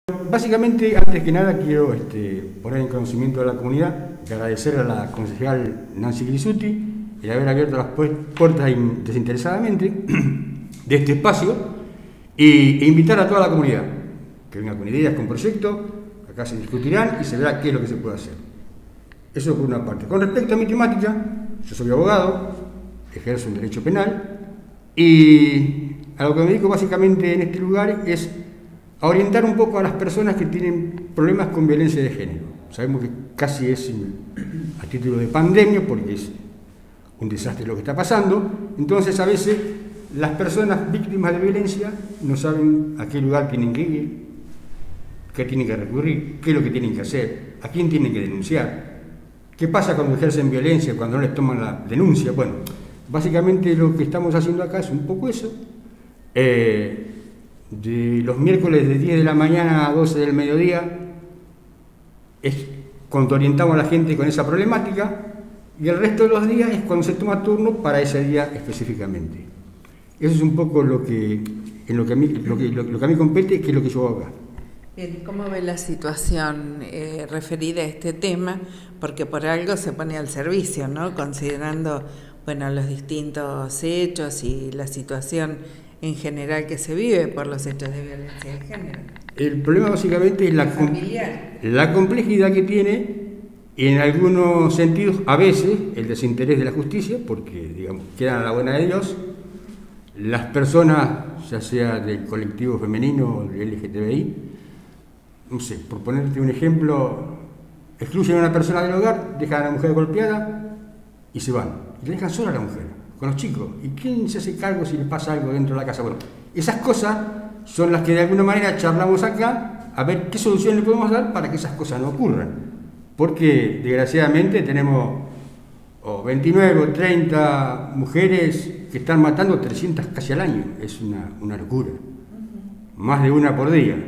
Básicamente, antes que nada, quiero poner en conocimiento de la comunidad y agradecer a la concejal Nancy Grissuti el haber abierto las puertas desinteresadamente de este espacio e invitar a toda la comunidad que venga con ideas, con proyectos, acá se discutirán y se verá qué es lo que se puede hacer. Eso por una parte. Con respecto a mi temática, yo soy abogado, ejerzo un derecho penal y a lo que me dedico básicamente en este lugar es a orientar un poco a las personas que tienen problemas con violencia de género. Sabemos que casi es a título de pandemia porque es un desastre lo que está pasando, entonces a veces las personas víctimas de violencia no saben a qué lugar tienen que ir, qué tienen que recurrir, qué es lo que tienen que hacer, a quién tienen que denunciar, qué pasa cuando ejercen violencia, cuando no les toman la denuncia. Bueno, básicamente lo que estamos haciendo acá es un poco eso. De los miércoles de 10 de la mañana a 12 del mediodía es cuando orientamos a la gente con esa problemática y el resto de los días es cuando se toma turno para ese día específicamente. Eso es un poco lo que a mí compete, que es lo que yo hago acá. Bien, ¿cómo ve la situación referida a este tema? Porque por algo se pone al servicio, ¿no? Considerando, bueno, los distintos hechos y la situación en general que se vive por los hechos de violencia de género. El problema básicamente es la complejidad que tiene y en algunos sentidos, a veces, el desinterés de la justicia, porque, digamos, quedan a la buena de Dios, las personas, ya sea del colectivo femenino o del LGTBI, no sé, por ponerte un ejemplo, excluyen a una persona del hogar, dejan a la mujer golpeada y se van. Y le dejan sola a la mujer, con los chicos. ¿Y quién se hace cargo si le pasa algo dentro de la casa? Bueno, esas cosas son las que de alguna manera charlamos acá, a ver qué solución le podemos dar para que esas cosas no ocurran. Porque desgraciadamente tenemos 29 o 30 mujeres que están matando 300 casi al año. Es una locura. Más de una por día.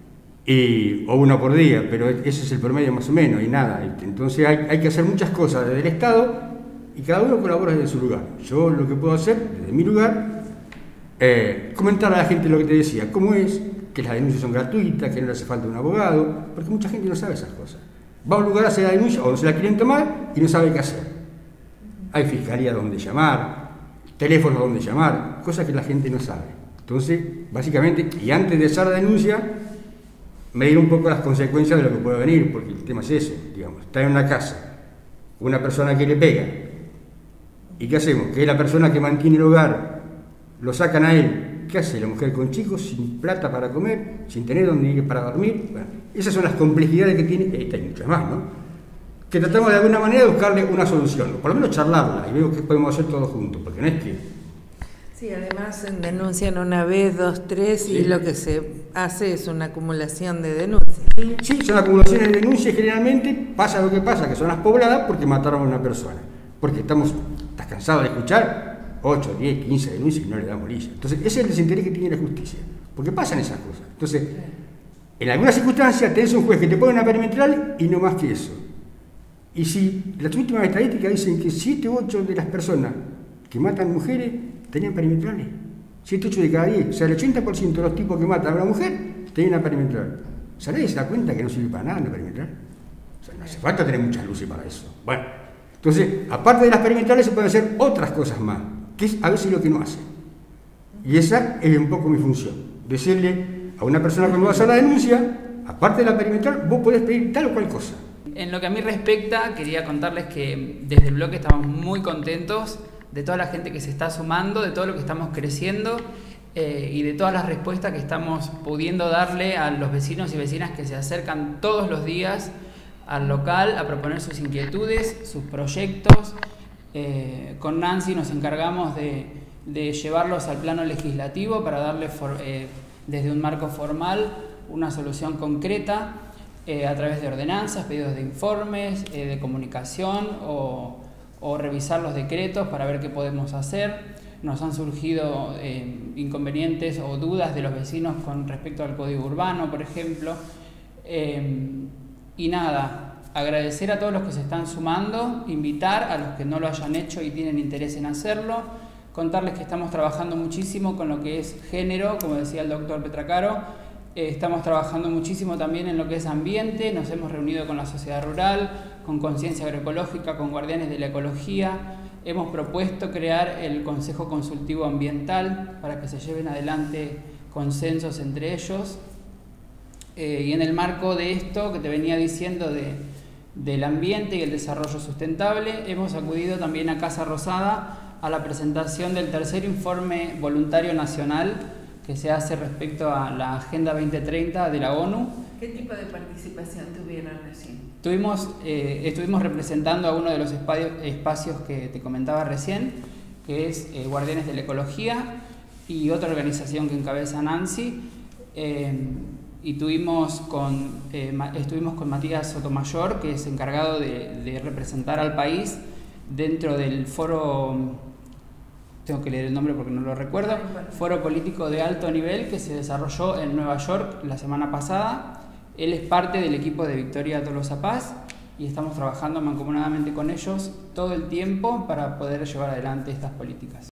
O una por día, pero ese es el promedio más o menos, y nada. Entonces hay que hacer muchas cosas desde el Estado y cada uno colabora desde su lugar. Yo lo que puedo hacer desde mi lugar, comentar a la gente lo que te decía, cómo es, que las denuncias son gratuitas, que no le hace falta un abogado, porque mucha gente no sabe esas cosas. Va a un lugar a hacer la denuncia o no se la quieren tomar y no sabe qué hacer. Hay fiscalía donde llamar, teléfonos donde llamar, cosas que la gente no sabe. Entonces, básicamente, y antes de hacer la denuncia, medir un poco las consecuencias de lo que puede venir, porque el tema es ese, digamos, está en una casa, una persona que le pega, ¿y qué hacemos? Que es la persona que mantiene el hogar, lo sacan a él. ¿Qué hace la mujer con chicos, sin plata para comer, sin tener donde ir para dormir? Bueno, esas son las complejidades que tiene, y hay muchas más, ¿no? Que tratamos de alguna manera de buscarle una solución, o por lo menos charlarla, y veo que podemos hacer todos juntos, porque no es que... Sí, además denuncian una vez, dos, tres, sí. Y lo que se hace es una acumulación de denuncias. Sí, son acumulaciones de denuncias generalmente, pasa lo que pasa, que son las pobladas porque mataron a una persona. Porque estás cansado de escuchar 8, 10, 15 denuncias y no le damos bolilla. Entonces, ese es el desinterés que tiene la justicia, porque pasan esas cosas. Entonces, en algunas circunstancias tenés un juez que te pone una perimetral y no más que eso. Y si las últimas estadísticas dicen que 7 u 8 de las personas que matan mujeres tenían perimetrales, 7 u 8 de cada 10, o sea, el 80% de los tipos que matan a una mujer tenían una perimetral. O sea, nadie se da cuenta que no sirve para nada una perimetral. O sea, no hace falta tener muchas luces para eso. Bueno, entonces, aparte de las perimetrales se pueden hacer otras cosas más, que es a veces lo que no hacen. Y esa es un poco mi función, decirle a una persona cuando va a hacer la denuncia, aparte de la perimetral, vos podés pedir tal o cual cosa. En lo que a mí respecta, quería contarles que desde el bloque estamos muy contentos de toda la gente que se está sumando, de todo lo que estamos creciendo y de todas las respuestas que estamos pudiendo darle a los vecinos y vecinas que se acercan todos los días al local a proponer sus inquietudes, sus proyectos. Con Nancy nos encargamos de llevarlos al plano legislativo para darle desde un marco formal una solución concreta a través de ordenanzas, pedidos de informes, de comunicación o revisar los decretos para ver qué podemos hacer. Nos han surgido inconvenientes o dudas de los vecinos con respecto al código urbano, por ejemplo. Y nada, agradecer a todos los que se están sumando, invitar a los que no lo hayan hecho y tienen interés en hacerlo, contarles que estamos trabajando muchísimo con lo que es género, como decía el doctor Petracaro, Estamos trabajando muchísimo también en lo que es ambiente, nos hemos reunido con la sociedad rural, con Conciencia Agroecológica, con Guardianes de la Ecología. Hemos propuesto crear el Consejo Consultivo Ambiental para que se lleven adelante consensos entre ellos. Y en el marco de esto que te venía diciendo del ambiente y el desarrollo sustentable, hemos acudido también a Casa Rosada a la presentación del tercer informe voluntario nacional que se hace respecto a la Agenda 2030 de la ONU. ¿Qué tipo de participación tuvieron allí? Estuvimos representando a uno de los espacios que te comentaba recién, que es Guardianes de la Ecología, y otra organización que encabeza Nancy. Y estuvimos con Matías Sotomayor, que es encargado de representar al país dentro del foro, tengo que leer el nombre porque no lo recuerdo, Foro Político de Alto Nivel que se desarrolló en Nueva York la semana pasada. Él es parte del equipo de Victoria Tolosa Paz y estamos trabajando mancomunadamente con ellos todo el tiempo para poder llevar adelante estas políticas.